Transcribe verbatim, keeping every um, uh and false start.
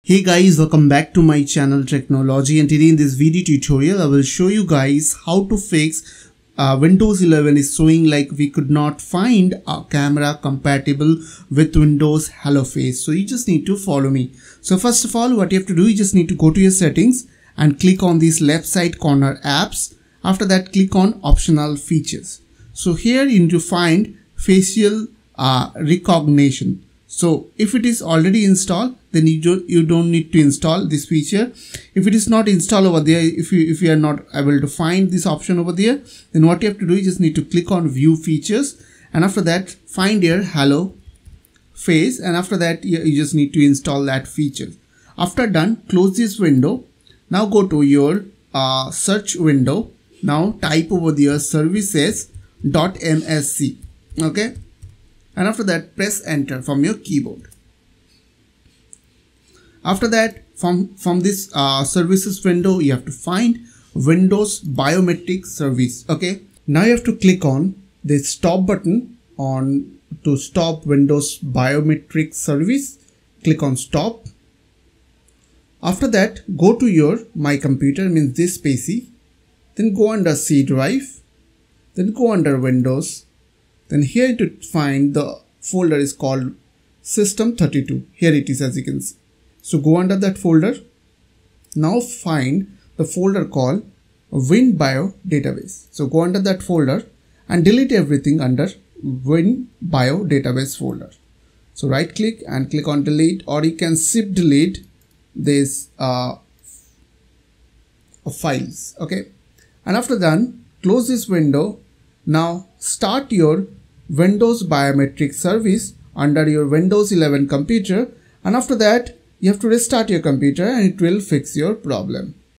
Hey guys, welcome back to my channel Technology, and today in this video tutorial I will show you guys how to fix uh, Windows eleven is showing like we could not find a camera compatible with Windows Hello Face. So you just need to follow me. So first of all, what you have to do, you just need to go to your settings and click on this left side corner apps. After that, click on optional features. So here you need to find facial uh, recognition. So if it is already installed, then you don't, you don't need to install this feature. If it is not installed over there, if you if you are not able to find this option over there, then what you have to do, you just need to click on view features, and after that find your Hello Face, and after that you, you just need to install that feature. After done, close this window. Now go to your uh, search window. Now type over there services dot M S C. Okay. And after that, press enter from your keyboard. After that, from, from this uh, services window, you have to find Windows Biometric Service. Okay. Now you have to click on the stop button on to stop Windows Biometric Service. Click on stop. After that, go to your My Computer, means this P C. Then go under C drive. Then go under Windows. Then here to find the folder is called System thirty-two. Here it is, as you can see. So go under that folder. Now find the folder called WinBio Database. So go under that folder and delete everything under WinBio Database folder. So right click and click on delete, or you can zip delete this uh, files. Okay. And after done, close this window. Now start your Windows Biometric Service under your Windows eleven computer, and after that you have to restart your computer and it will fix your problem.